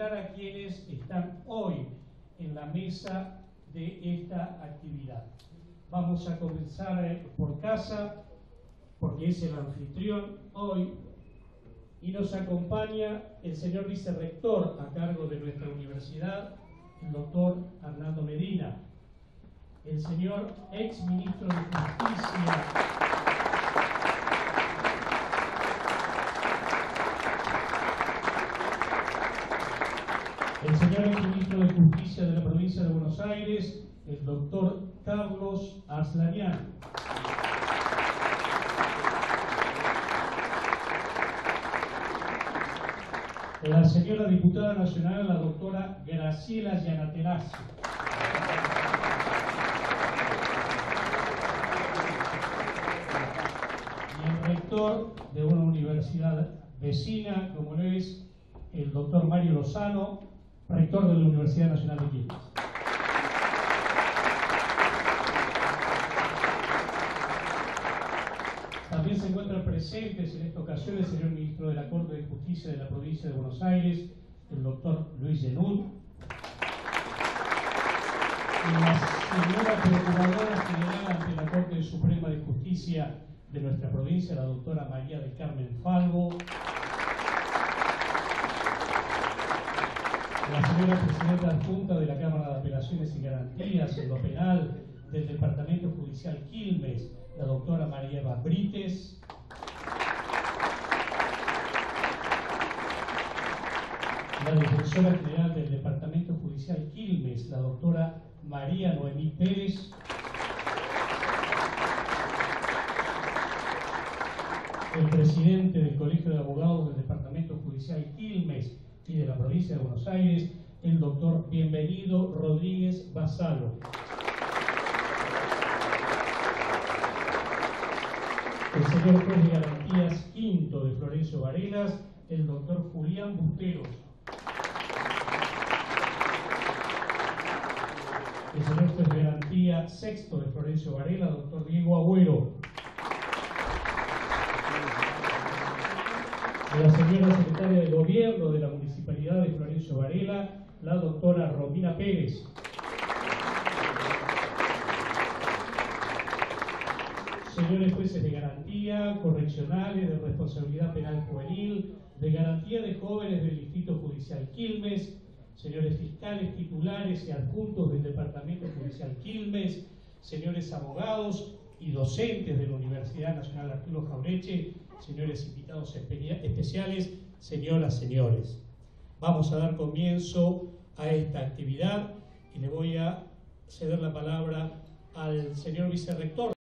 presentar a quienes están hoy en la mesa de esta actividad. Vamos a comenzar por casa, porque es el anfitrión hoy, y nos acompaña el señor vicerrector a cargo de nuestra universidad, el doctor Arnaldo Medina, el señor ex ministro de Justicia, el señor ex ministro de Justicia de la provincia de Buenos Aires, el doctor Carlos Arslanian, la señora diputada nacional, la doctora Graciela Gianatelazzi, y el rector de una universidad vecina, como lo es el doctor Mario Lozano, rector de la Universidad Nacional de Quilmes. También se encuentran presentes en esta ocasión el señor ministro de la Corte de Justicia de la provincia de Buenos Aires, el doctor Luis Genud, y la señora Procuradora General ante la Corte Suprema de Justicia de nuestra provincia, la doctora María del Carmen Falvo, la señora presidenta adjunta de la Cámara de Apelaciones y Garantías en lo penal del Departamento Judicial Quilmes, la doctora María Eva Brites, la defensora general del Departamento Judicial Quilmes, la doctora María Noemí Pérez, el presidente del Colegio de Abogados del Departamento Judicial Quilmes y de la provincia de Buenos Aires, el doctor Bienvenido Rodríguez Basalo, el señor juez de garantías quinto de Florencio Varelas, el doctor Julián Busteros, el señor juez de garantía sexto de Florencio Varela, doctor Diego Agüero, la señora secretaria de Gobierno de la Municipalidad de Florencio Varela, la doctora Romina Pérez, señores jueces de garantía, correccionales, de responsabilidad penal juvenil, de garantía de jóvenes del Distrito Judicial Quilmes, señores fiscales titulares y adjuntos del Departamento Judicial Quilmes, señores abogados y docentes de la Universidad Nacional Arturo Jauretche, señores invitados especiales, señoras, señores. Vamos a dar comienzo a esta actividad y le voy a ceder la palabra al señor vicerrector.